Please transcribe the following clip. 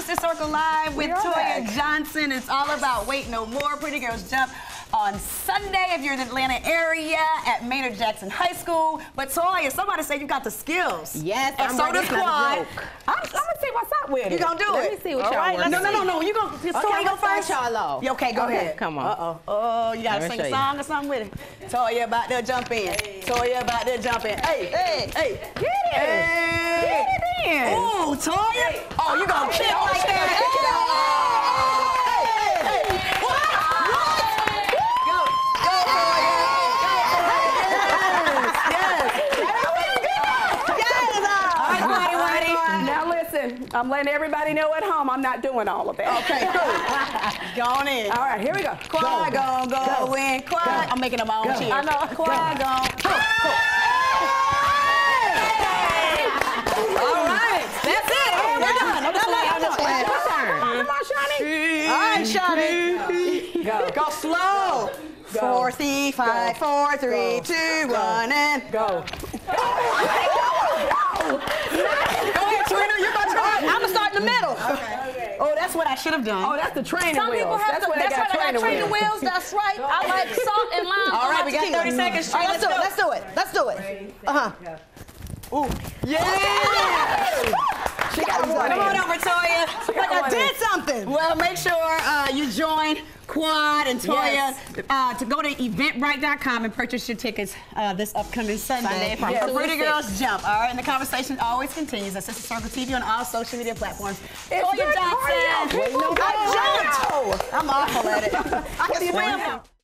Sister Circle Live with Toya Johnson. It's all about Wait No More. Pretty Girls Jump on Sunday if you're in the Atlanta area at Maynard Jackson High School. But Toya, somebody said you got the skills. Yes, and so does Quad. I'm gonna see what's up with it. You gonna do Let it? me see what y'all want. No. You gonna Toya go first? Y'all off. Okay, go ahead. Come on. Oh, you gotta sing a song or something with it. Toya about to jump in. Toya about to jump in. Hey. Get it. Hey. Get it in. Ooh, Toya. Oh, you gonna kick like that. I'm letting everybody know at home I'm not doing all of that. Okay, cool. Go on in. All right, here we go. Quad gon' go in. Quad. I'm making up my own cheers. I know. Quad gon' go. All right. That's it. We're done. I'm just playing. Come on, Shawnee. All right, Shawnee. Go slow. 4, 3, 5, 4, 3, 2, 1, and go. Go ahead, Trina. You're gonna try. I'm gonna start in the middle. Okay. Oh, that's what I should have done. Oh, that's the training wheels. Some people have that's why they got training wheels. That's right. I like salt and lime. All right, we got 30 seconds. All right, let's do it. Ooh. Yeah. She got one. Come on over, Toya. Like I did something. Well, make sure you join Quad and Toya to go to eventbrite.com and purchase your tickets this upcoming Sunday for Pretty Girls Jump. All right, and the conversation always continues at Sister Circle TV on all social media platforms. Toya Johnson. I jumped. I'm awful at it. I can swim.